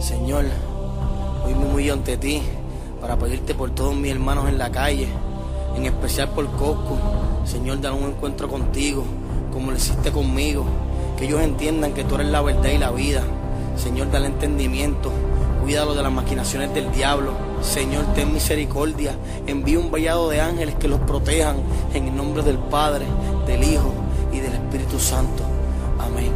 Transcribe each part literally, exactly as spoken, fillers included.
Señor, hoy me humillo ante ti para pedirte por todos mis hermanos en la calle, en especial por Coscu. Señor, dale un encuentro contigo, como lo hiciste conmigo, que ellos entiendan que tú eres la verdad y la vida. Señor, dale entendimiento, cuídalo de las maquinaciones del diablo. Señor, ten misericordia, envía un vallado de ángeles que los protejan, en el nombre del Padre, del Hijo y del Espíritu Santo. Amén.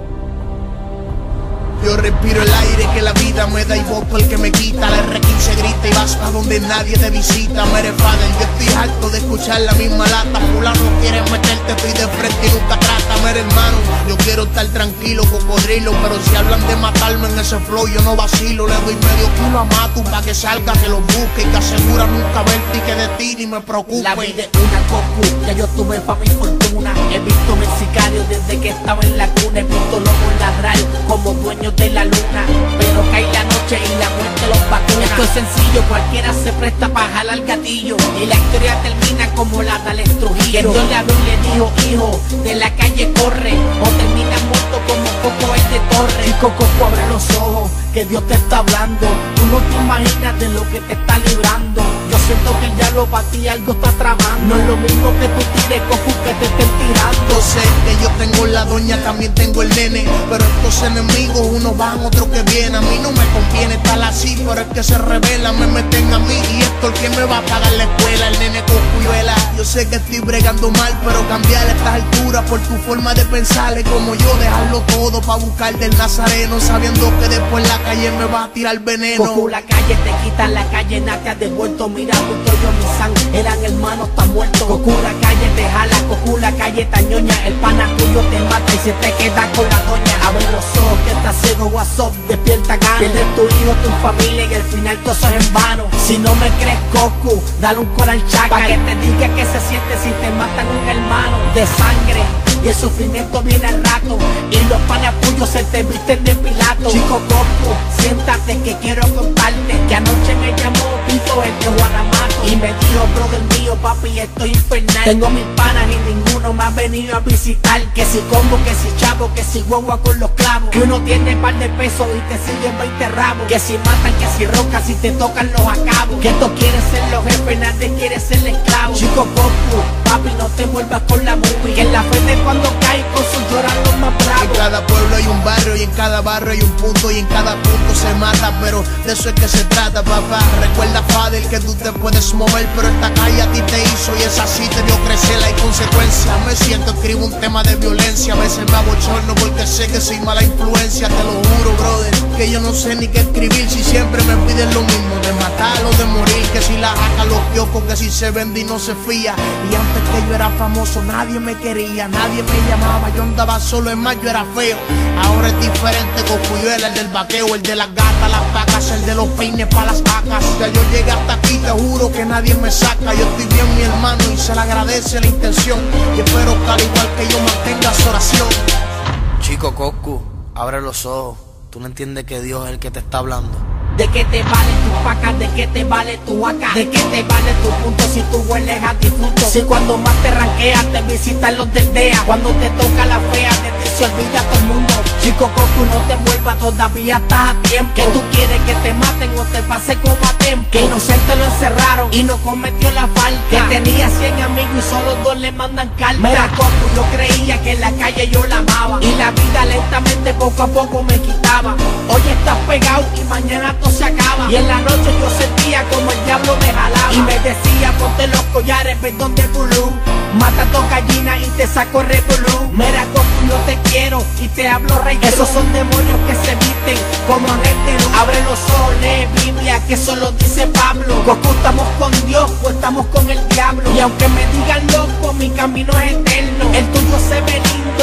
Yo respiro el aire que la vida me da y voto el que me quita. La erre quince grita y vas pa' donde nadie te visita. Mere Fader, yo estoy harto de escuchar la misma lata. Fulano quiere meterte, estoy de frente y nunca trata. Mere hermano, yo quiero estar tranquilo, cocodrilo, pero si hablan de matarme en ese flow yo no vacilo. Le doy medio kilo a Matu pa' que salga, que lo busque y que asegura nunca verte y que de ti ni me preocupe. La vida es una Coscu, ya yo tuve pa' mi fortuna. He visto mis sicarios desde que estaba en la cuna. He visto lobos ladrar como dueños de la luna, pero cae la noche y la muerte los vacuna. Esto es sencillo, cualquiera se presta para jalar gatillo, y la historia termina como la de Alex Trujillo. Que Dios le habló y le dijo: hijo, de la calle corre, o termina muerto como Coco el de Torre. Chico Coscu, abre los ojos, que Dios te está hablando. Tú no te imaginas de lo que te está librando. Yo siento que el diablo para ti algo está tramando. No es lo mismo que tú tires, Coscu, que te estén tirando. Yo sé que yo tengo la doña, también tengo el nene, pero estos enemigos unos van, otros que vienen. A mí no me conviene estar así, pero es que se rebelan, me meten a mí y esto el que me va a pagar la escuela. El nene Coscuyuela. Yo sé que estoy bregando mal, pero cambiar a estas alturas por tu forma de pensar es como yo dejarlo todo pa' buscar del Nazareno, sabiendo que después en la calle me va a tirar veneno. Coscu, la calle te quita, la calle nada te ha devuelto. Mira, justo yo, mi san, eran hermanos, está muerto. Coscu, la calle te jala, Coscu, la calle te añoña. El pana tuyo te mata y se te queda con la doña. Abre los ojos que estás ciego, WhatsApp, despierta gana. Pierdes tu hijo, tu familia y al final todo eso es en vano. Si no me crees, Coscu, dale un cor al chacal, pa' que te diga que se siente si te matan un hermano de sangre. Y el sufrimiento viene al rato, y los panas tuyos se te visten de Pilato. Chico Coscu, siéntate que quiero contarte que anoche me llamó Pito el de Guanamato y me dijo: brother mío, papi, estoy infernal. Tengo mis panas y ninguno me ha venido a visitar. Que si combo, que si chavo, que si guagua con los clavos. Que uno tiene par de pesos y te siguen veinte rabos. Que si matan, que si rocan, si te tocan los acabos. Que esto quiere ser los jefes, nadie quiere ser el esclavo. Chico Coscu, papi, no te vuelvas con la movie. Que en la fe de cuando cae con sus lloran los más bravos. En cada pueblo hay un barrio y en cada barrio hay un punto, y en cada punto se mata, pero de eso es que se trata, papá. Recuerda, Fader, que tú te puedes mover, pero esta calle a ti te hizo y esa sí te dio crecer. Hay consecuencias, me siento, escribo un tema de violencia. A veces me abochorno porque sé que soy mala influencia. Te lo juro, brother, que yo no sé ni qué escribir si siempre me piden lo mismo, de matar o de morir. Que si la jaca los kioscos, que si se vende y no se fía. Y antes que yo era famoso nadie me quería, nadie me llamaba, yo andaba solo, en más yo era feo. Ahora es diferente, Coscuyuela, el del vaqueo, el de las gatas, las vacas, el de los peines para las vacas. Ya yo llegué hasta aquí, te juro que nadie me saca. Yo estoy bien, mi hermano, y se le agradece la intención, y espero que al igual que yo mantenga su oración. Chico Coscu, abre los ojos, tú no entiendes que Dios es el que te está hablando. ¿De qué te vale tu paca? ¿De qué te vale tu vaca? ¿De qué te vale tu punto si tú hueles a difunto? Si cuando más te ranqueas te visitan los del D E A. Cuando te toca la fea de ti se olvida todo el mundo. Chico Coscu, no te vuelvas, todavía estás a tiempo. Que tú quieres que te maten o te pase como a tiempo. Que inocente lo encerraron y no cometió la falta. Que tenía cien amigos y solo dos le mandan carta. Mira, Coscu, yo creía que en la calle yo la amaba, y la vida lentamente poco a poco me quitaba. Hoy estás pegado y mañana todo se acaba. Y en la noche yo sentía como el diablo me jalaba y me decía: ponte los collares, ven donde Bulú, mata dos gallinas y te saco revolú. Mira, Coscu, yo te quiero y te hablo rey. Esos son demonios que se visten como gente. Abre los ojos, lee Biblia, que eso lo dice Pablo. Coscu, estamos con Dios o estamos con el diablo. Y aunque me digan loco, mi camino es eterno. El tuyo se ve lindo